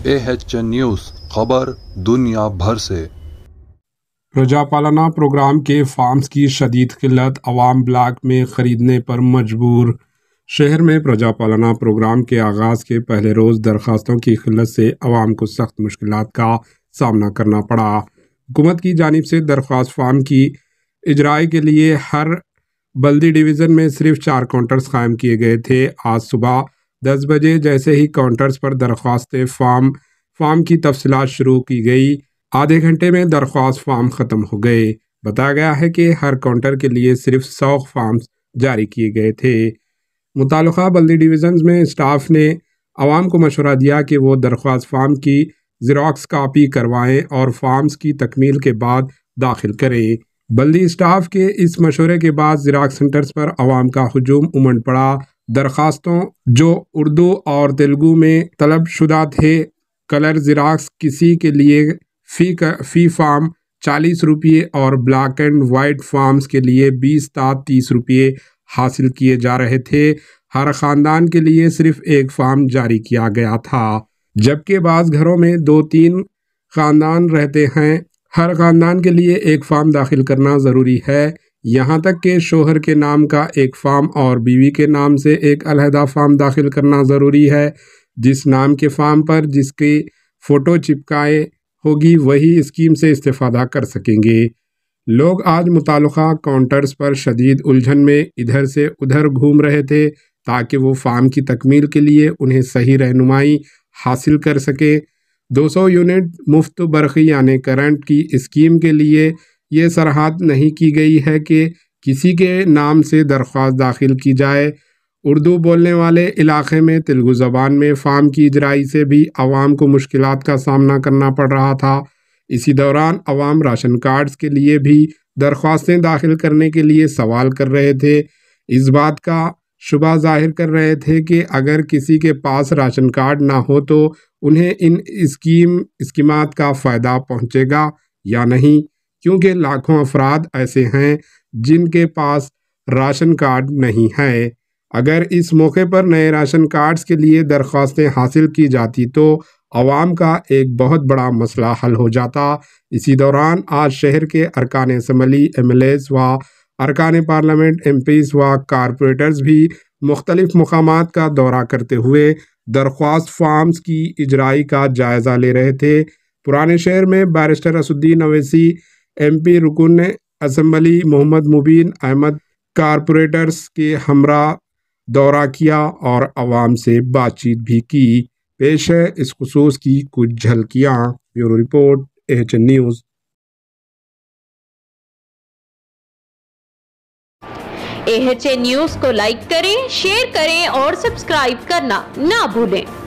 AHN news खबर दुनिया भर से। प्रजा पालना प्रोग्राम के फार्म्स की शदीद किल्लत, अवाम ब्लॉक में खरीदने पर मजबूर। शहर में प्रजा पालना प्रोग्राम के आगाज़ के पहले रोज़ दरख्वास्तों की किल्लत से अवाम को सख्त मुश्किलात का सामना करना पड़ा। हुकूमत की जानिब से दरख्वास्त फार्म की इजराई के लिए हर बल्दी डिवीज़न में सिर्फ 4 काउंटर्स कायम किए गए थे। आज सुबह 10 बजे जैसे ही काउंटर्स पर दरख्वास्त फार्म की तफसीलात शुरू की गई, आधे घंटे में दरख्वास्त फार्म ख़त्म हो गए। बताया गया है कि हर काउंटर के लिए सिर्फ 100 फार्म्स जारी किए गए थे। मुताल्लिक़ा बल्दी डिवीज़न्स में स्टाफ ने आवाम को मशवरा दिया कि वो दरख्वास्त फार्म की ज़ेरॉक्स कापी करवाएं और फार्म्स की तकमील के बाद दाखिल करें। बल्दी स्टाफ के इस मशवरे के बाद ज़ेरॉक्स सेंटर्स पर आवाम का हुजूम उमड़ पड़ा। दरख्वास्तों जो उर्दू और तेलुगु में तलब शुदा थे, कलर ज़ेरॉक्स किसी के लिए फ़ी फार्म 40 रुपये और ब्लैक एंड वाइट फार्म्स के लिए 20 ता 30 रुपये हासिल किए जा रहे थे। हर ख़ानदान के लिए सिर्फ एक फार्म जारी किया गया था, जबकि बाज़ घरों में 2-3 ख़ानदान रहते हैं। हर ख़ानदान के लिए एक फार्म दाखिल करना ज़रूरी है। यहाँ तक कि शोहर के नाम का एक फार्म और बीवी के नाम से एक अलहदा फार्म दाखिल करना ज़रूरी है। जिस नाम के फार्म पर जिसकी फ़ोटो चिपकाए होगी वही स्कीम से इस्तेफ़ादा कर सकेंगे। लोग आज मुताल्लिक़ा काउंटर्स पर शदीद उलझन में इधर से उधर घूम रहे थे ताकि वो फार्म की तकमील के लिए उन्हें सही रहनुमाई हासिल कर सकें। 200 यूनिट मुफ्त बरक़ी यानी करंट की स्कीम के लिए ये सरहद नहीं की गई है कि किसी के नाम से दरख्वास्त दाखिल की जाए। उर्दू बोलने वाले इलाक़े में तेलुगु ज़बान में फार्म की इजराई से भी आवाम को मुश्किलात का सामना करना पड़ रहा था। इसी दौरान आवाम राशन कार्ड्स के लिए भी दरख्वास्तें दाखिल करने के लिए सवाल कर रहे थे। इस बात का शुबा ज़ाहिर कर रहे थे कि अगर किसी के पास राशन कार्ड ना हो तो उन्हें इन स्कीमात का फ़ायदा पहुँचेगा या नहीं, क्योंकि लाखों अफराद ऐसे हैं जिनके पास राशन कार्ड नहीं है। अगर इस मौके पर नए राशन कार्ड्स के लिए दरख्वास्तें हासिल की जाती तो आवाम का एक बहुत बड़ा मसला हल हो जाता। इसी दौरान आज शहर के अरकान असम्बली, MLAs व अरकान पार्लियामेंट, MPs व कारपोरेटर्स भी मुख्तलिफ मकामात का दौरा करते हुए दरख्वास्त फार्म्स की इजराई का जायज़ा ले रहे थे। पुराने शहर में बैरिस्टर असुद्दीन अवैसी, MP रुकन असम्बली मोहम्मद मुबीन अहमद कारपोरेटर्स के हमरा दौरा किया और आवाम से बातचीत भी की। पेश है इस खुसूस की कुछ झलकियाँ। Bureau report, AHN news. AHN news को लाइक करें, शेयर करें और सब्सक्राइब करना ना भूलें।